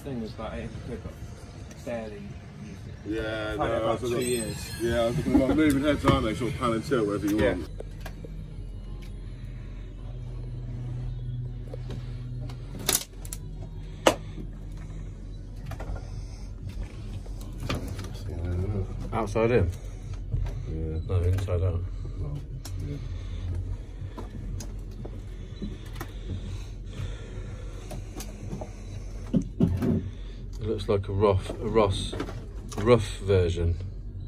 thing was about 800 quid, but barely used it. Yeah, I've had it about 2 years. Yeah, I was looking at moving heads, aren't they? Sort of pan and tilt, whatever you want. Outside in? Yeah. No, inside out. Well, yeah. It looks like a rough version.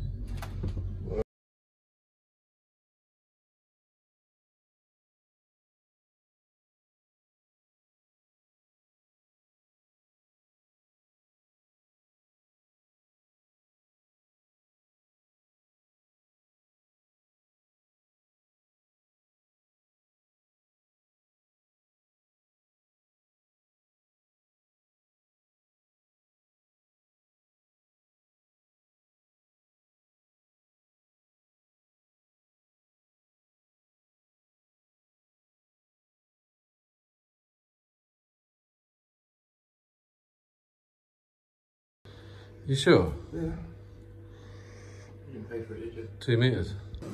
You sure? Yeah. You didn't pay for it, did you? 2 meters.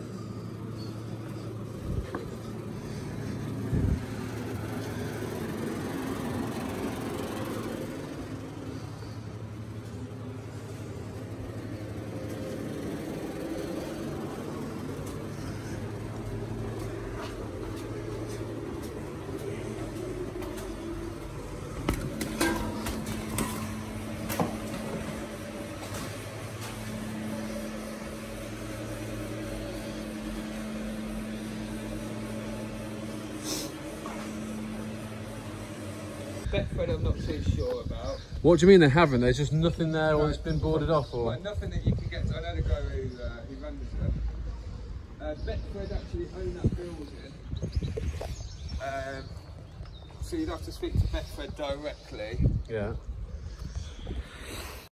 Betfred I'm not too sure about. What do you mean they haven't? There's just nothing there, or it's been boarded off, or? Well, nothing that you can get to. I know the guy who runs it. Betfred actually own that building. So you'd have to speak to Betfred directly. Yeah.